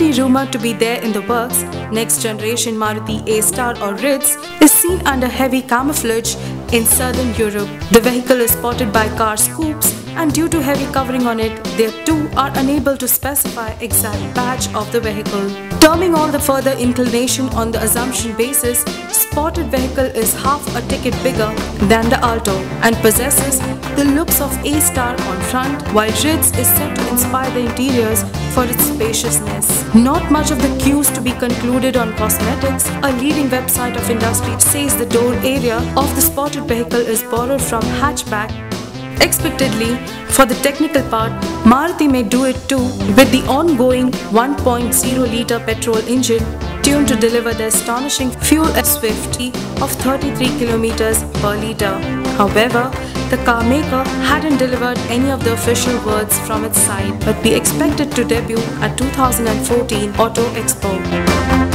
Already rumored to be there in the works, next generation Maruti A-Star or Ritz is seen under heavy camouflage in southern Europe. The vehicle is spotted by car scoops, and due to heavy covering on it, they too are unable to specify exact badge of the vehicle. Terming all the further inclination on the assumption basis, spotted vehicle is half a ticket bigger than the Alto and possesses the looks of A-Star on front, while Ritz is set to inspire the interiors for its spaciousness. Not much of the cues to be concluded on cosmetics. A leading website of industry says the door area of the spotted vehicle is borrowed from hatchback. Expectedly, for the technical part, Maruti may do it too with the ongoing 1.0-litre petrol engine tuned to deliver the astonishing fuel efficiency of 33 km per litre. However, the car maker hadn't delivered any of the official words from its side, but we expect it to debut at 2014 Auto Expo.